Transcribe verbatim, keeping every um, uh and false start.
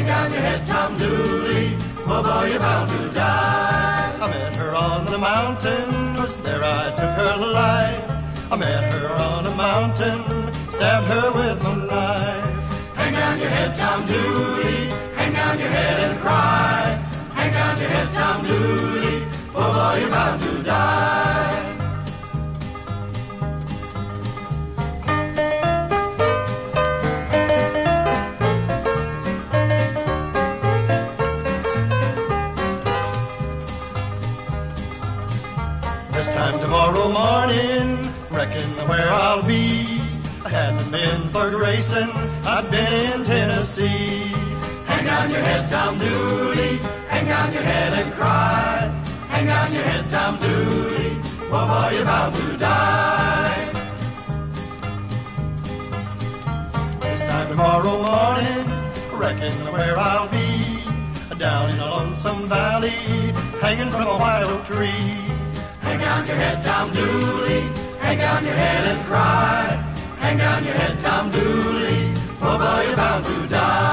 Hang down your head, Tom Dooley, oh boy, you're bound to die. I met her on the mountain, was there I took her life. I met her on a mountain, stabbed her with a knife. Hang down your head, Tom Dooley, hang down your head and cry. Hang down your head, Tom Dooley, oh boy, you're bound to die. This time tomorrow morning, reckon where I'll be. I hadn't been for racing, I'd been in Tennessee. Hang down your head, Tom Dooley, hang down your head and cry. Hang down your head, Tom Dooley, oh boy, you're bound to die. This time tomorrow morning, reckon where I'll be. Down in a lonesome valley, hanging from a white oak tree. Hang down your head, Tom Dooley, hang down your head and cry. Hang down your head, Tom Dooley, oh boy, you're bound to die.